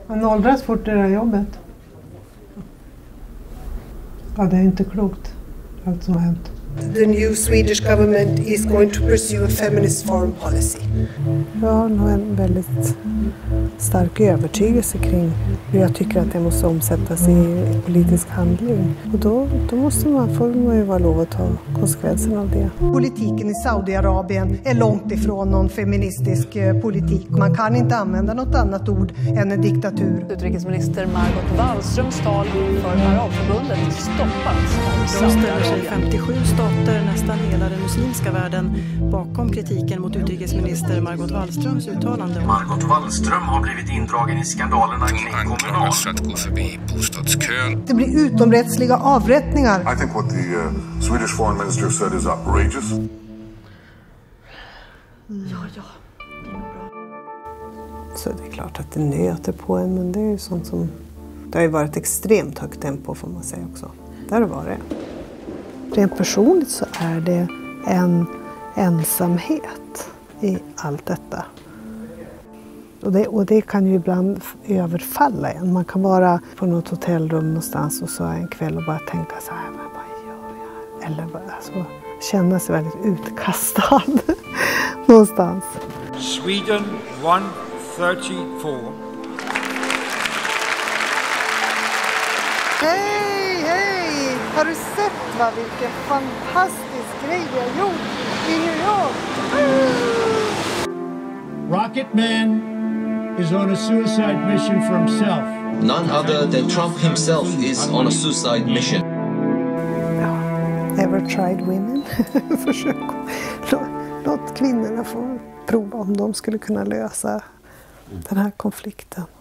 Man åldras fort i det här jobbet. Ja, det är inte klokt, allt som har hänt. The new Swedish government is going to pursue a feminist foreign policy. Jag har nog en väldigt stark övertygelse kring hur jag tycker att det måste omsättas i politisk handling. Och då får man ju vara lov att ta konsekvenserna av det. Politiken i Saudiarabien är långt ifrån någon feministisk politik. Man kan inte använda något annat ord än en diktatur. Utrikesminister Margot Wallströms tal för Arabförbundet stoppats av Saudiarabien. 57 stater, nästan hela den muslimska världen, bakom kritiken mot utrikesminister Margot Wallströms uttalande. Margot Wallström har blivit indragen i skandalerna kring Kommunal. För att gå förbi bostadskön. Det blir utomrättsliga avrättningar. I think what the Swedish foreign minister said is outrageous. Ja. Så det är klart att det nöter på en, men det är ju sånt som... Det har ju varit extremt högt tempo, får man säga också. Där var det. Rent personligt så är det en ensamhet i allt detta. Och det kan ju ibland överfalla en. Man kan vara på något hotellrum någonstans och så en kväll och bara tänka så här, vad gör jag? Eller alltså, känna sig väldigt utkastad någonstans. Sweden 134. Hej! Har du sett vilken fantastisk grej vi har gjort i New York? Rocket Man is on a suicide mission for himself. None other than Trump himself is on a suicide mission. Ja, ever tried women? Försök låt kvinnorna få prova om de skulle kunna lösa den här konflikten.